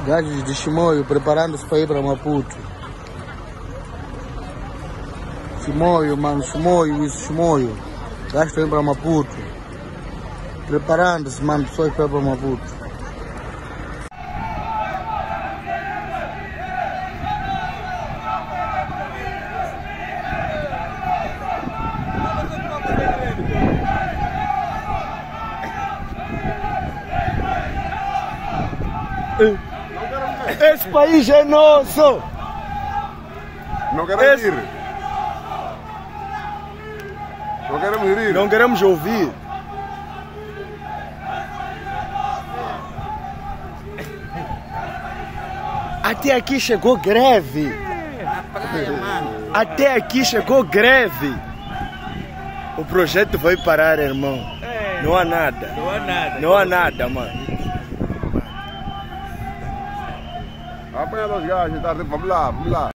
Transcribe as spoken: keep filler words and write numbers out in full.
Gajos de Chimoio preparando-se para ir para Maputo. Chimoio, mano, Chimoio, isso, Chimoio. Gajos estão indo para Maputo. Preparando-se, mano, pessoas para ir para Maputo. Esse país é nosso! Não queremos Esse... ir. Não queremos ir. Não queremos ouvir. Até aqui chegou greve. Na praia, mano. Até aqui chegou greve. O projeto vai parar, irmão. Não há nada. Não há nada. Não há nada, mano. Apanha dois gajos, tá? Vamos lá, vamos lá.